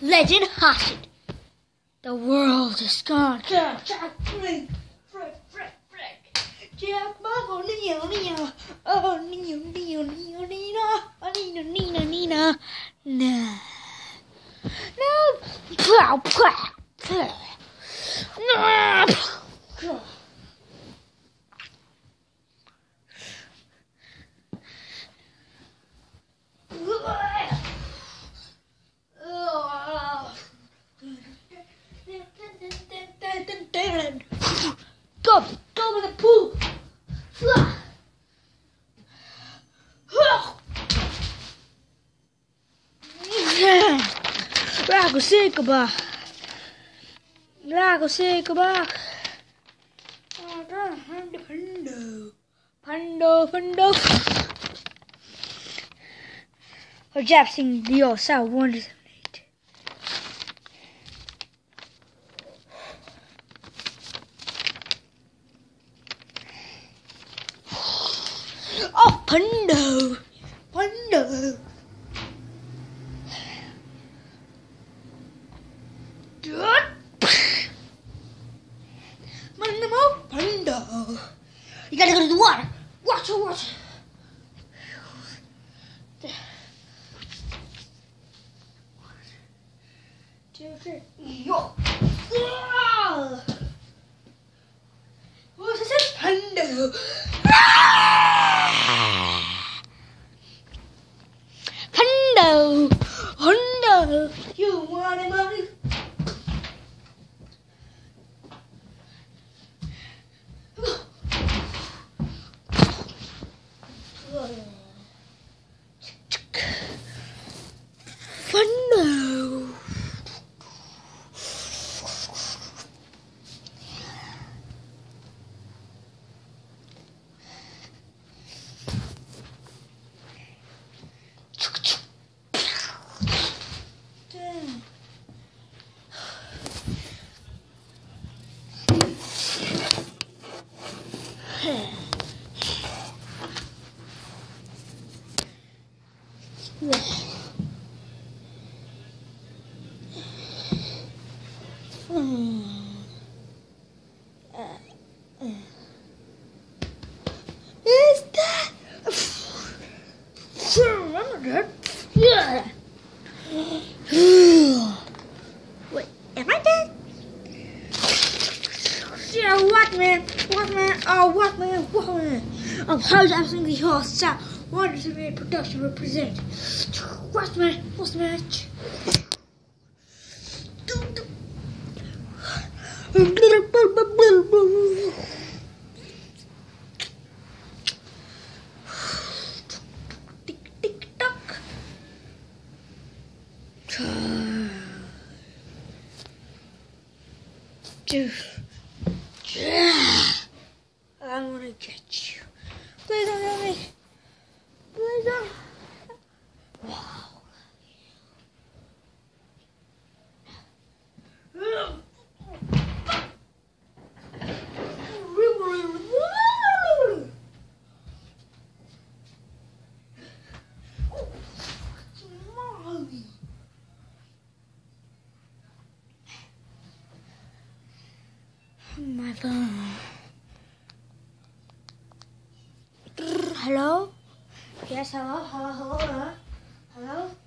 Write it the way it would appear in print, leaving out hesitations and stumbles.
Legend has it. The world is gone. Jack, frick. Jack, Marco, Nina. Oh, Nina. Nina. No. Pow. No. Go with the pool. Lago seca, Pando. Her job sing Leo South Wonders. Oh, Pando. Pando. You gotta go to the water. Water. 1, 2, 3. Yo. What's this? Pando. Pando. You want it, money? Pando. Is that? Remember that? Yeah. Wait, am I dead? Yeah, what man? Oh, what man? How's absolutely awesome. What does the production represent? What's the match? Tick tock. I'm gonna get you. Please don't hit me. Please don't. Wow. My phone. Hello? Yes, hello?